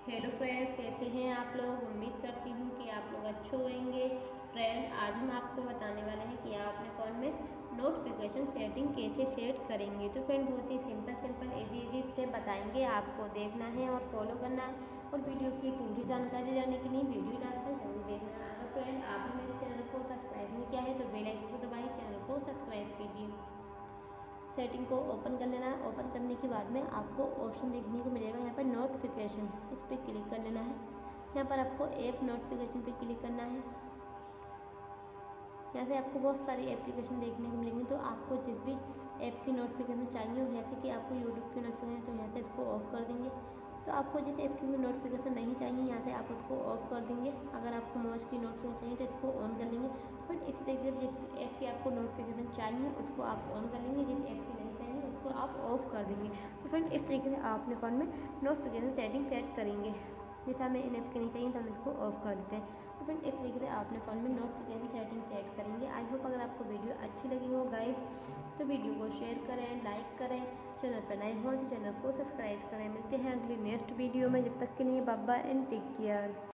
Hello friends, कैसे हैं आप लोग। उम्मीद करती हूँ कि आप लोग अच्छे होंगे। फ्रेंड, आज हम आपको बताने वाले हैं कि आप अपने फ़ोन में नोटिफिकेशन सेटिंग कैसे सेट करेंगे। तो फ्रेंड, बहुत ही सिंपल इजी स्टेप बताएंगे, आपको देखना है और फॉलो करना है। और वीडियो की पूरी जानकारी लेने के लिए वीडियो डालकर जरूर देखना है। अगर फ्रेंड आपने मेरे चैनल को सब्सक्राइब नहीं किया है तो बेल आइकन को दबाइए, चैनल को सब्सक्राइब कीजिए। सेटिंग को ओपन कर लेना है। ओपन करने के बाद में आपको ऑप्शन देखने को मिलेगा यहाँ पर नोटिफिकेशन, इस पर क्लिक कर लेना है। यहाँ पर आपको ऐप नोटिफिकेशन पे क्लिक करना है। यहाँ से आपको बहुत सारी एप्लीकेशन देखने को मिलेंगी, तो आपको जिस भी ऐप की नोटिफिकेशन चाहिए हो, जैसे कि आपको यूट्यूब की नोटिफिकेशन, तो यहाँ से इसको ऑफ कर देंगे। तो आपको जिस ऐप की भी नोटिफिकेशन नहीं चाहिए, यहाँ से आप उसको ऑफ कर देंगे। अगर आपको मौज की नोटिफिकेशन चाहिए तो इसको ऑन कर लेंगे। तो फिर इस तरीके से जिस ऐप की आपको नोटिफिकेशन चाहिए उसको आप ऑन कर लेंगे, जिस ऐप की नहीं चाहिए उसको आप ऑफ कर देंगे। तो फ्रेंड, इस तरीके से आप अपने फ़ोन में नोटिफिकेशन सेटिंग सेट करेंगे। जैसे हमें इन ऐप की नहीं चाहिए तो हम इसको ऑफ कर देते हैं। तो फ्रेंड, इस तरीके से आप अपने फ़ोन में नोटिफिकेशन सेटिंग सेट करेंगे। आई होप अगर आपको वीडियो अच्छी लगी हो गाइस, तो वीडियो को शेयर करें, लाइक करें। चैनल पर नए हो तो चैनल को सब्सक्राइब करें। मिलते हैं अगली नेक्स्ट वीडियो में, जब तक के लिए bye bye and take care.